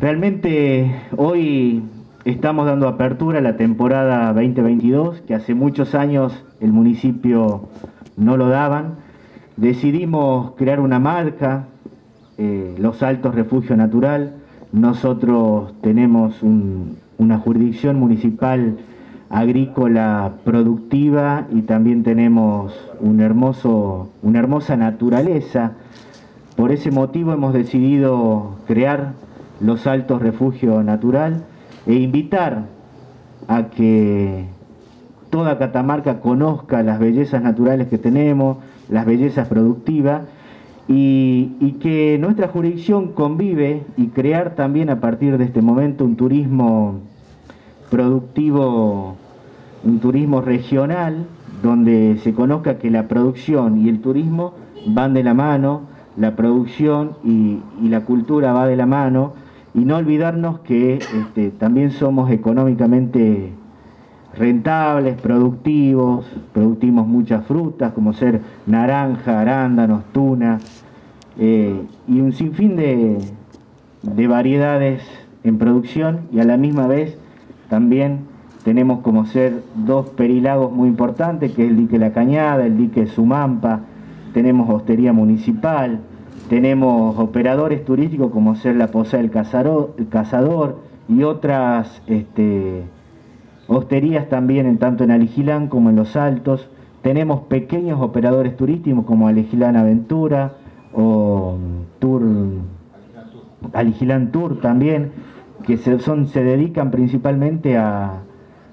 Realmente hoy estamos dando apertura a la temporada 2022, que hace muchos años el municipio no lo daban. Decidimos crear una marca, Los Altos Refugio Natural. Nosotros tenemos una jurisdicción municipal agrícola productiva y también tenemos una hermosa naturaleza. Por ese motivo hemos decidido crear Los Altos Refugio Natural e invitar a que toda Catamarca conozca las bellezas naturales que tenemos, las bellezas productivas y que nuestra jurisdicción convive y crear también a partir de este momento un turismo productivo, un turismo regional donde se conozca que la producción y el turismo van de la mano, la producción y la cultura va de la mano, y no olvidarnos que también somos económicamente rentables, productivos, producimos muchas frutas como ser naranja, arándanos, tuna y un sinfín de variedades en producción, y a la misma vez también tenemos como ser dos perilagos muy importantes, que es el dique La Cañada, el dique Sumampa. Tenemos hostería municipal, tenemos operadores turísticos como ser la Posada del Cazador y otras hosterías también, tanto en Aligilán como en Los Altos. Tenemos pequeños operadores turísticos como Aligilán Aventura o Aligilán Tour también, que se dedican principalmente a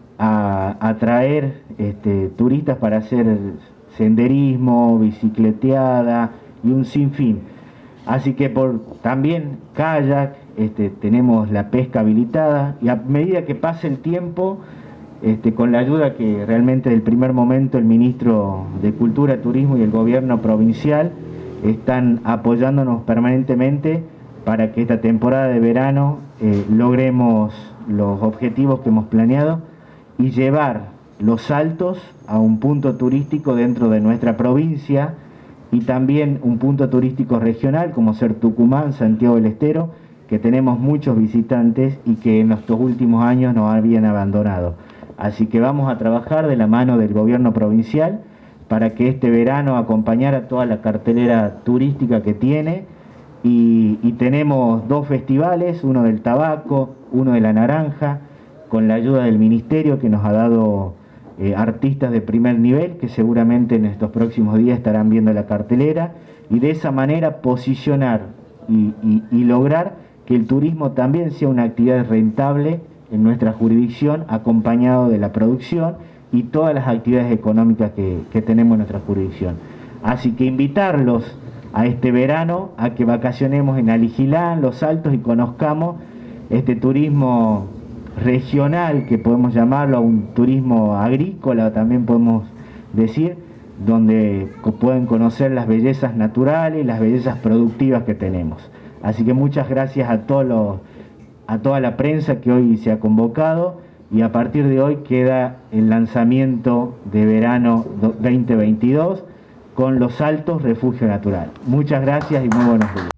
atraer turistas para hacer senderismo, bicicleteada y un sinfín. Así que también kayak, tenemos la pesca habilitada, y a medida que pase el tiempo, con la ayuda que realmente del primer momento el ministro de Cultura, Turismo y el gobierno provincial están apoyándonos permanentemente para que esta temporada de verano logremos los objetivos que hemos planeado y llevar Los Altos a un punto turístico dentro de nuestra provincia y también un punto turístico regional como ser Tucumán, Santiago del Estero, que tenemos muchos visitantes y que en estos últimos años nos habían abandonado. Así que vamos a trabajar de la mano del gobierno provincial para que este verano acompañar a toda la cartelera turística que tiene, y tenemos dos festivales, uno del tabaco, uno de la naranja, con la ayuda del ministerio que nos ha dado artistas de primer nivel que seguramente en estos próximos días estarán viendo la cartelera, y de esa manera posicionar y lograr que el turismo también sea una actividad rentable en nuestra jurisdicción, acompañado de la producción y todas las actividades económicas que tenemos en nuestra jurisdicción. Así que invitarlos a este verano a que vacacionemos en Aligilán, Los Altos, y conozcamos este turismo regional, que podemos llamarlo, un turismo agrícola también podemos decir, donde pueden conocer las bellezas naturales y las bellezas productivas que tenemos. Así que muchas gracias a toda la prensa que hoy se ha convocado, y a partir de hoy queda el lanzamiento de verano 2022 con Los Altos Refugio Natural. Muchas gracias y muy buenos días.